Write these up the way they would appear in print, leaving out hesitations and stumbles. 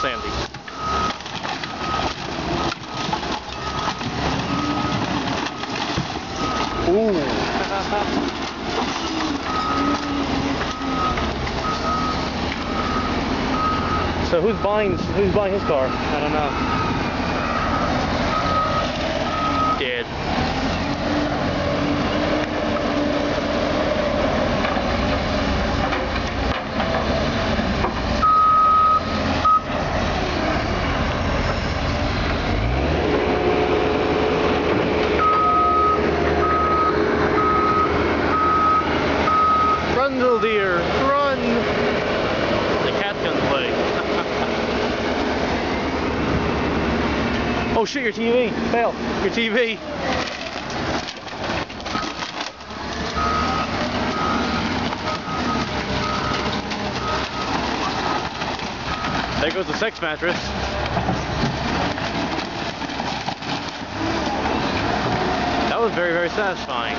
sandy. Ooh. So who's buying his car? I don't know. Dead. Run, little deer, run! The cat's gonna play. Oh shit, your TV! Fail! Your TV! There goes the sex mattress. That was very, very satisfying.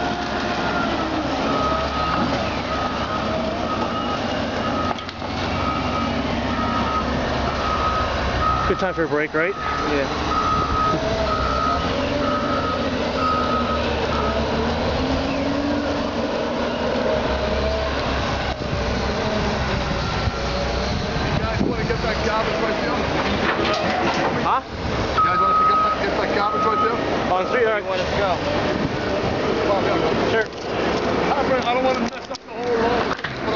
Good time for a break, right? Yeah. Huh? You guys want to pick up get that garbage right there? On the street, all right. You want us to go? Sure. I don't want to mess up the whole road.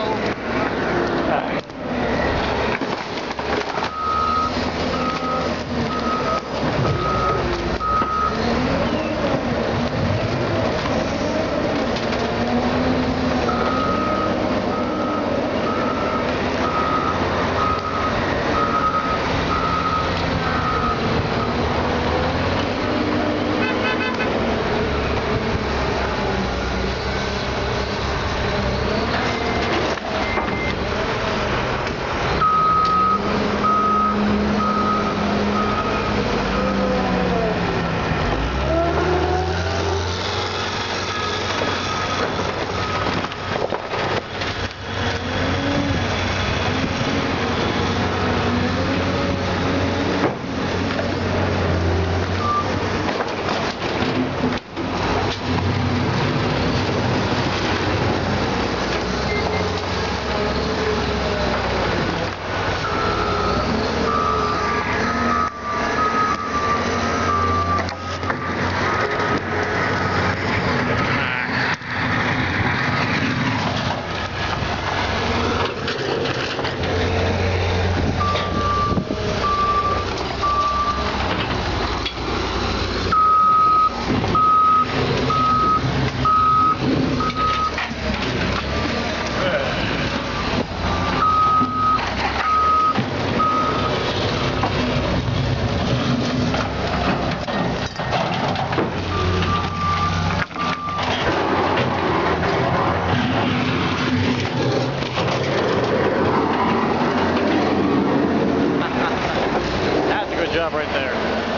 Job right there.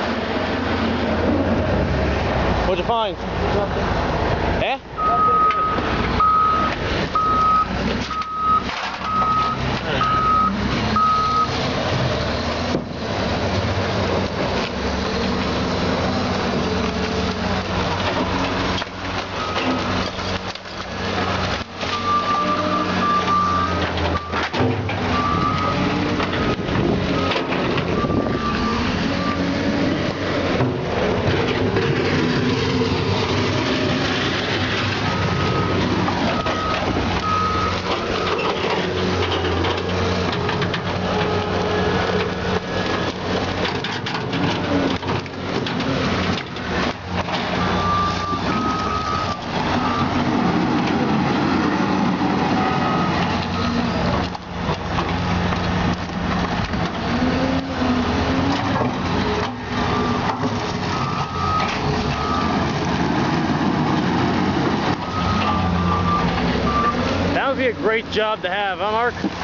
What'd you find? Nothing. Eh? That would be a great job to have, huh, Mark?